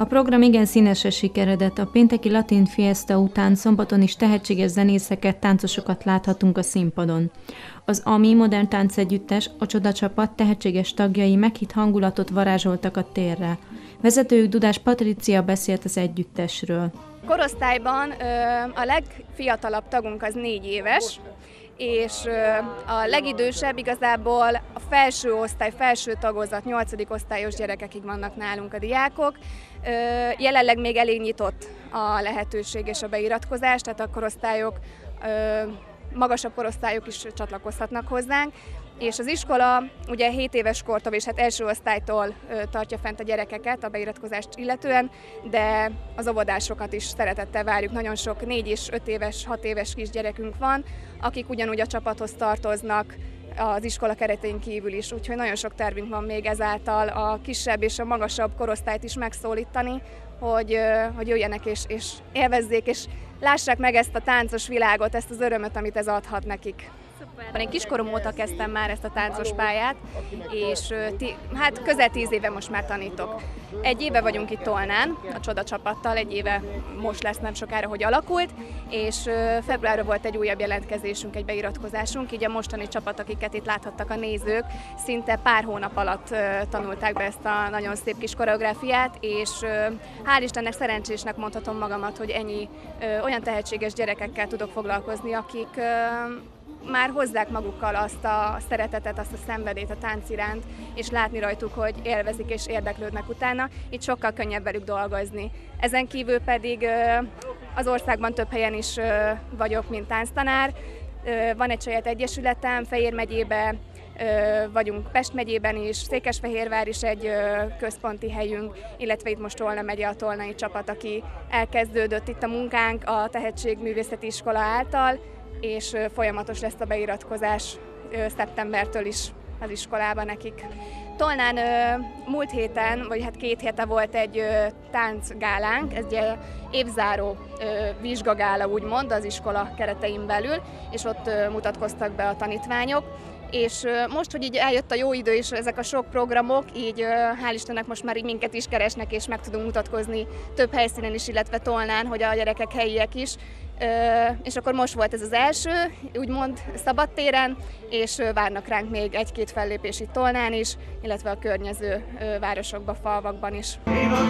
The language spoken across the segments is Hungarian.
program igen színesen sikeredett. A pénteki Latin Fiesta után szombaton is tehetséges zenészeket, táncosokat láthatunk a színpadon. Az AMI Modern Táncegyüttes, a Csoda Csapat tehetséges tagjai meghitt hangulatot varázsoltak a térre. Vezetőjük Dudás Patricia beszélt az együttesről. Korosztályban a legfiatalabb tagunk az 4 éves, és a legidősebb igazából a felső osztály, felső tagozat, 8. osztályos gyerekekig vannak nálunk a diákok. Jelenleg még elég nyitott a lehetőség és a beiratkozás, tehát a korosztályok, magasabb korosztályok is csatlakozhatnak hozzánk. És az iskola ugye 7 éves kortól és hát első osztálytól tartja fent a gyerekeket a beiratkozást illetően, de az óvodásokat is szeretettel várjuk. Nagyon sok 4 és 5 éves, 6 éves kisgyerekünk van, akik ugyanúgy a csapathoz tartoznak az iskola keretein kívül is, úgyhogy nagyon sok tervünk van még ezáltal a kisebb és a magasabb korosztályt is megszólítani, hogy jöjjenek és élvezzék, és lássák meg ezt a táncos világot, ezt az örömöt, amit ez adhat nekik. Én kiskorom óta kezdtem már ezt a táncos pályát, és hát közel 10 éve most már tanítok. 1 éve vagyunk itt Tolnán, a Csoda Csapattal, 1 éve most lesz nem sokára, hogy alakult, és februárban volt egy újabb jelentkezésünk, egy beiratkozásunk, így a mostani csapat, akiket itt láthattak a nézők, szinte pár hónap alatt tanulták be ezt a nagyon szép kis koreográfiát, és hál' Istennek szerencsésnek mondhatom magamat, hogy ennyi olyan tehetséges gyerekekkel tudok foglalkozni, akik már hozzák magukkal azt a szeretetet, azt a szenvedélyt a tánc iránt, és látni rajtuk, hogy élvezik és érdeklődnek utána, így sokkal könnyebb velük dolgozni. Ezen kívül pedig az országban több helyen is vagyok, mint tánctanár. Van egy saját egyesületem, Fejér megyében vagyunk, Pest megyében is, Székesfehérvár is egy központi helyünk, illetve itt most Tolna megye a tolnai csapat, aki elkezdődött itt a munkánk a Tehetségművészeti Iskola által, és folyamatos lesz a beiratkozás szeptembertől is az iskolában nekik. Tolnán múlt héten, vagy hát 2 hete volt egy táncgálánk, ez egy évzáró vizsgagála úgymond az iskola keretein belül, és ott mutatkoztak be a tanítványok. És most, hogy így eljött a jó idő és ezek a sok programok, így hál' Istennek most már így minket is keresnek, és meg tudunk mutatkozni több helyszínen is, illetve Tolnán, hogy a gyerekek helyiek is. És akkor most volt ez az első, úgymond szabadtéren, és várnak ránk még 1-2 fellépés itt Tolnán is, illetve a környező városokban, falvakban is.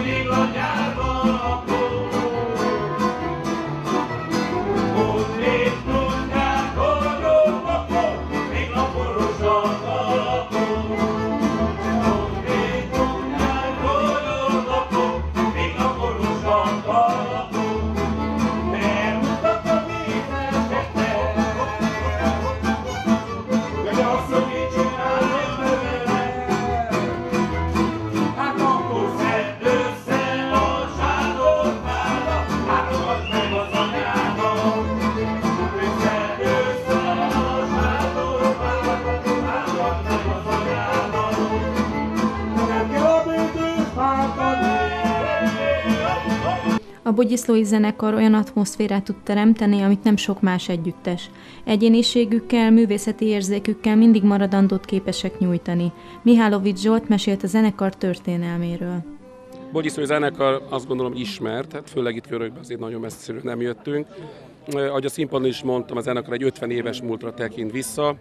A Bogyiszlói zenekar olyan atmoszférát tud teremteni, amit nem sok más együttes. Egyéniségükkel, művészeti érzékükkel mindig maradandót képesek nyújtani. Mihálovics Zsolt mesélt a zenekar történelméről. Bogyiszlói zenekar azt gondolom ismert, hát főleg itt körökben azért nagyon messziről nem jöttünk. Ahogy a színpadon is mondtam, a zenekar egy 50 éves múltra tekint vissza.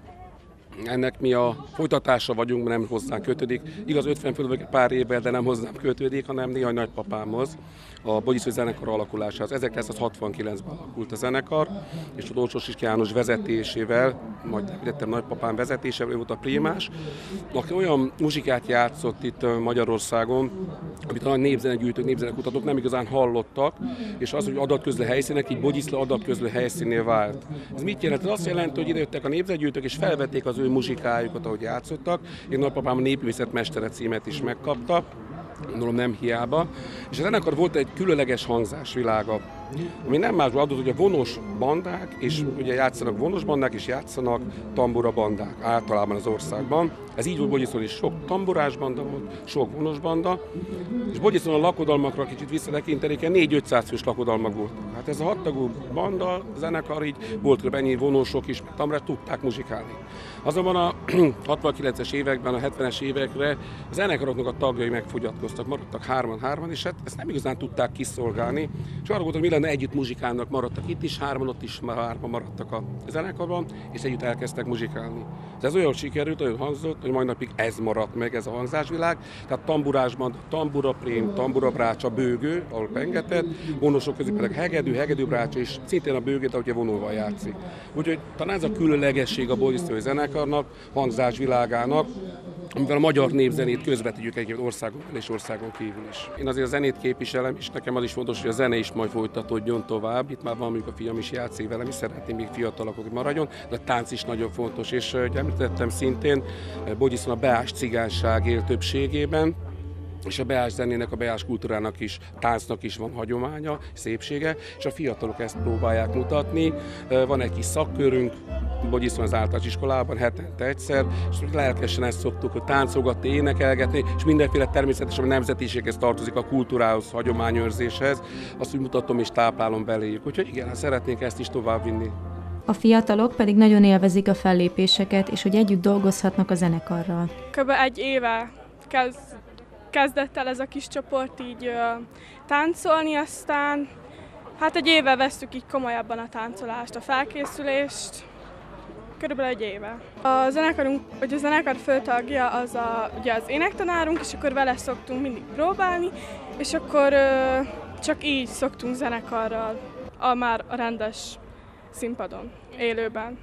Ennek mi a folytatása vagyunk, nem hozzánk kötődik. Igaz, 50 fölül pár évvel, de nem hozzám kötődik, hanem néha nagypapámhoz, a Bogyiszlói zenekar alakulásához. 1969-ben alakult a zenekar, és a Dolcsos János vezetésével, majd említettem nagypapám vezetésével, ő volt a primás, aki olyan muzsikát játszott itt Magyarországon, amit a népzenegyűjtők, népzenekutatók nem igazán hallottak, és az, hogy adatközlő helyszínek, így Bogyiszló adatközlő helyszínnél vált. Ez mit jelent? Ez azt jelenti, hogy idejöttek a népzenegyűjtők, és felvették az ő muzsikájukat, ahogy játszottak. Én nagypapám a népművészetmestere címet is megkapta, gondolom nem hiába. És a zenekar volt egy különleges hangzásvilága, ami nem másból adott, hogy a vonos bandák, és ugye játszanak vonos bandák, és játszanak tambura bandák általában az országban. Ez így volt Bogyiszlón is, sok tamburás banda volt, sok vonos banda, és Bogyiszlón a lakodalmakra kicsit visszatekintenék, 4-500 fős lakodalmak voltak. Hát Tehát ez a 6 tagú banda, zenekar így volt kb. Ennyi vonósok is, meg tamrás, tudták muzsikálni. Azonban a 69-es években, a 70-es évekre a zenekaroknak a tagjai megfogyatkoztak, maradtak hárman, és hát ezt nem igazán tudták kiszolgálni. És arra gondoltam, mi lenne, együtt muzsikálnak, maradtak itt is hárman, ott is hárman maradtak a zenekarban, és együtt elkezdtek muzsikálni. Ez olyan sikerült, olyan hangzott, hogy mai napig ez maradt meg, ez a hangzásvilág. Tehát tamburásban tamburaprém, tamburabrácsa, bőgő, ahol pengetett, vonósok közé pedig hegedűbrácsa, és szintén a bőgét, ahogy a vonóval játszik. Úgyhogy talán ez a különlegesség a bolyszói zenekarnak, hangzásvilágának, amivel a magyar népzenét közvetítjük egyébként országon és országon kívül is. Én azért a zenét képviselem, és nekem az is fontos, hogy a zene is majd folytatódjon tovább. Itt már van, mondjuk a fiam is játszik velem, és szeretném még fiatalok, hogy maradjon, de a tánc is nagyon fontos. És említettem szintén, Bogyiszon a beás cigányság él többségében, és a beás zenének, a beás kultúrának is, táncnak is van hagyománya, szépsége, és a fiatalok ezt próbálják mutatni. Van egy kis szakkörünk, Bogyiszon az általános iskolában, hetente egyszer, és lelkesen ezt szoktuk, hogy táncolgatni, énekelgetni, és mindenféle természetesen a nemzetiséghez tartozik, a kultúrához, hagyományőrzéshez, azt úgy mutatom és táplálom beléjük. Úgyhogy igen, szeretnénk ezt is továbbvinni. A fiatalok pedig nagyon élvezik a fellépéseket, és hogy együtt dolgozhatnak a zenekarral. Kb. 1 éve kezdett el ez a kis csoport így táncolni, aztán hát 1 éve vesszük így komolyabban a táncolást, a felkészülést, körülbelül 1 éve. A zenekar főtagja az ugye az énektanárunk, és akkor vele szoktunk mindig próbálni, és akkor csak így szoktunk zenekarral, már a rendes színpadon, élőben.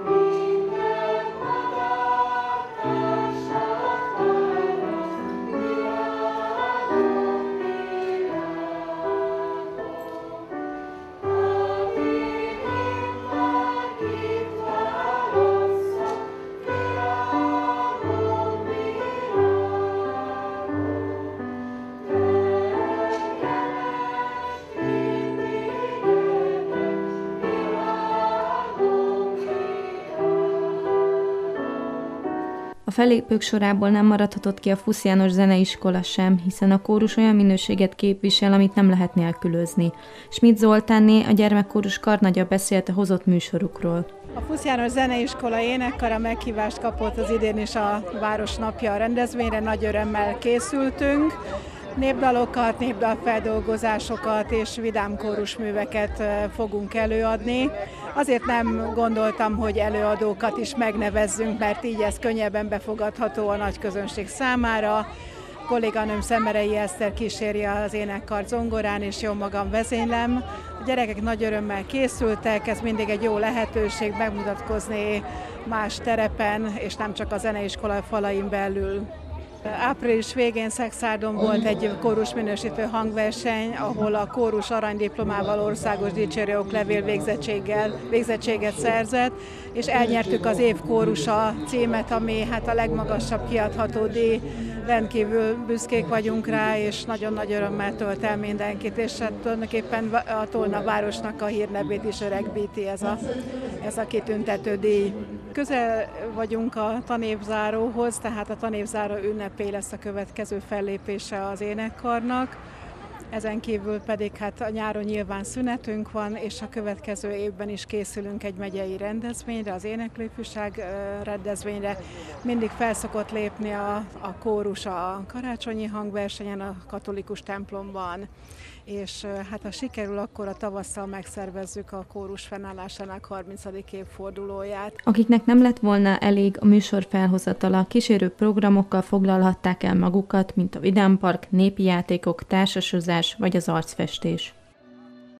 A fellépők sorából nem maradhatott ki a Fusz János Zeneiskola sem, hiszen a kórus olyan minőséget képvisel, amit nem lehet nélkülözni. Schmidt Zoltánné, a gyermekkórus karnagya beszélt a hozott műsorukról. A Fusz János Zeneiskola énekkara meghívást kapott az idén is a Város Napja rendezvényre, nagy örömmel készültünk. Népdalokat, népdalfeldolgozásokat és vidám kórusműveket fogunk előadni. Azért nem gondoltam, hogy előadókat is megnevezzünk, mert így ez könnyebben befogadható a nagy közönség számára. Kolléganőm Szemerei Eszter kíséri az énekkart zongorán, és jó magam vezénylem. A gyerekek nagy örömmel készültek, ez mindig egy jó lehetőség megmutatkozni más terepen, és nem csak a zeneiskola falain belül. Április végén Szexárdon volt egy kórusminősítő hangverseny, ahol a kórus aranydiplomával, országos dicsérő oklevél végzettséget szerzett, és elnyertük az év kórusa címet, ami hát a legmagasabb kiadható díj. Rendkívül büszkék vagyunk rá, és nagyon nagy örömmel tölt el mindenkit, és hát tulajdonképpen a Tolna városnak a hírnevét is öregbíti ez a kitüntető díj. Közel vagyunk a tanévzáróhoz, tehát a tanévzáró ünnepé lesz a következő fellépése az énekkarnak. Ezen kívül pedig hát a nyáron nyilván szünetünk van, és a következő évben is készülünk egy megyei rendezvényre, az éneklőfűság rendezvényre. Mindig felszokott lépni a kórus a karácsonyi hangversenyen a katolikus templomban, és hát ha sikerül, akkor a tavasszal megszervezzük a kórus fennállásának 30. évfordulóját. Akiknek nem lett volna elég a műsor felhozatala, kísérő programokkal foglalhatták el magukat, mint a vidámpark, népi játékok, társasozás vagy az arcfestés.